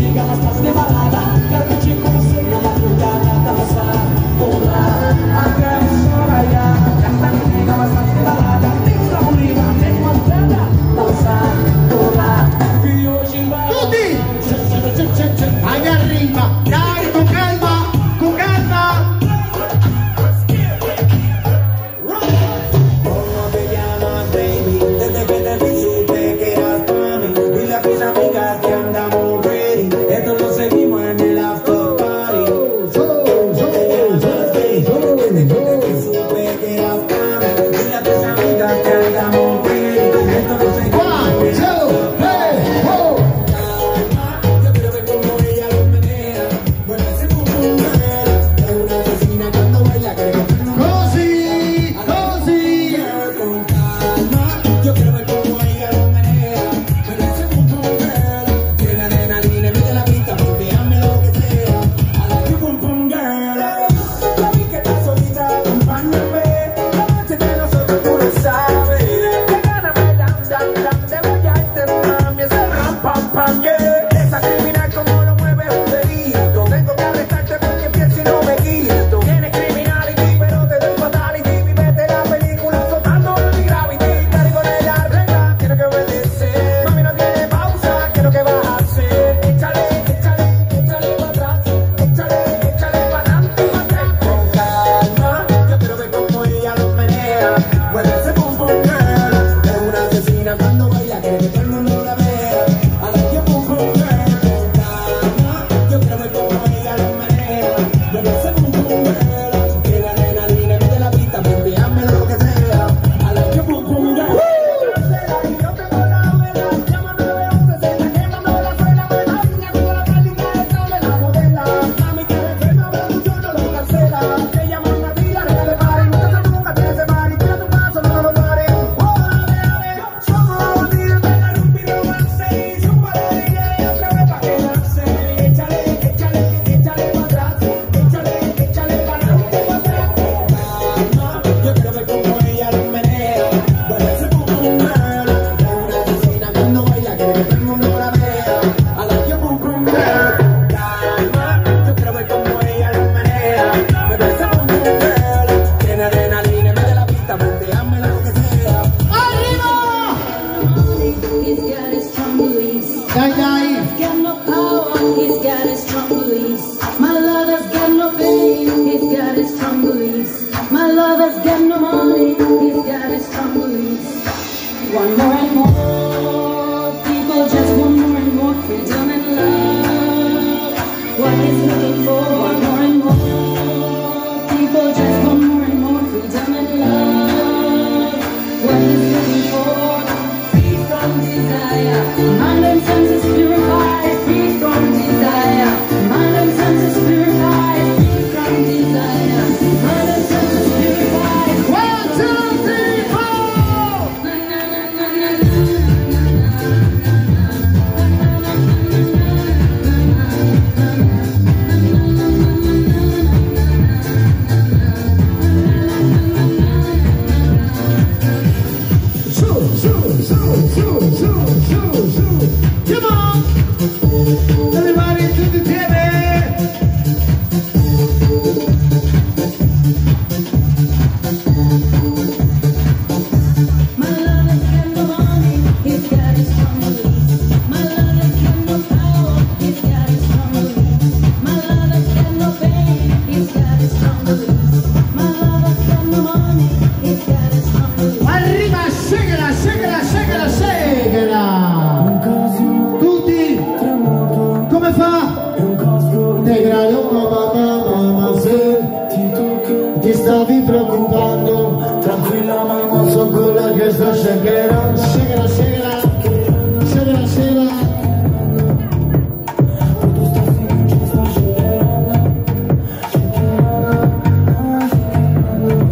amiga, mas estás de balada. Quero curtir com você na madrugada, dançar, pular, até o sol raiar. Gata amiga, mas estás de balada. Tem que estar bonita, tem que mandar, dançar, pular. E hoje vai. Allá arriba, dai, con calma, con calma. ¿Cómo te llamas, baby? Desde que te vi supe que eras para mí. Dile a tus amigas que andamos ready. Esto lo seguimos en el after party. ¿Cómo te llamas, baby? Desde que te vi supe que eras para mí. Dile a tus amigas que andamos ready. Esto lo seguimos en el after party. Yo quiero ver cómo ella lo menea. Mueve ese pum pum girl. Es una asesina cuando baila, quiere comernos. Così, così. Con calma, yo quiero ver cómo ella lo menea. Mueve ese pum pum girl. Tiene adrenalina, mete la pista, volteame lo que sea. I like you pum pum girl. Ya vi que estás solita, acompáñame. La noche de nosotros tú lo sabes. Que gana me dan de bailarte, mami. Ese ram pam pam yeah. Esa criminal como lo mueve es un delito. Tengo que arrestarte porque empiezo y no me quito. Tienes criminality, pero te doy fatality. Vivete la película soltando mi gravity. Dale con ella regla, quiero que obedecer. Mami no tiene pausa, quiero que vas a hacer. Échale, échale, échale para atrás. Échale, échale para adelante y para atrás. Con calma, yo quiero ver cómo ella lo menea. Mueve ese pum pum girl. Es una asesina cuando baila, quiere que todo el mundo la vea. I like you pum pum girl. Con calma, yo quiero ver cómo ella lo menea. Mueve ese pum pum girl. Tiene adrenalina, mete la pista, volteame lo que sea. I like you pum pum girl. Y yo tengo la vela, llama 911, se está quemando la suela. Buena niña como la práctica, esa de la modela. Mami que me enferma, pero mucho no lo cancela. Te llaman una tira, regale pari. Nunca se nunca tiene ese mari. Tira tu paso, no lo pares. Oh, dale, dale. Somos la bandida, pegar un video romance. Y súbale, DJ, otra vez pa' que lance. Échale, échale, échale pa' atrás. Échale, échale pa' adelante y pa' atrás. Calma, yo quiero ver cómo ella lo menea. Mueve ese pum pum girl. Es una asesina cuando baila, quiere que todo el mundo la vea. I like you pum pum girl. Calma, yo quiero ver cómo ella lo menea. Mueve ese pum pum girl. Tiene adrenalina, mete la pista, volteame lo que sea. Arriba. He's got his strong beliefs. Dai, dai. He's got no power. He's got his strong beliefs. My lover's got no fame. He's got his strong beliefs. My lover's got no money. He's got his strong beliefs. One more and more. People just want more and more freedom and love. What he's looking for. One more and more. People just want more and more freedom and love. What he's looking for. Free from desire. Mind and senses purified. Free from desire. Mind and senses purified. Free from desire. Mind and senses purified. 1, 2, 3, 4. Na na na na na na Come on. Everybody tutti insieme. My lover's got no money, he's got his strong beliefs. My lover's got no power, he's got his strong beliefs. My lover's got no fame, he's got his strong beliefs. My lover's got no money, he's got his strong beliefs. Arriba, séguela, séguela, séguela, séguela. Tutti. Come fa? Te grado, mamma, se ti stavi preoccupando, tranquilla mamma, so quella che sta shaking.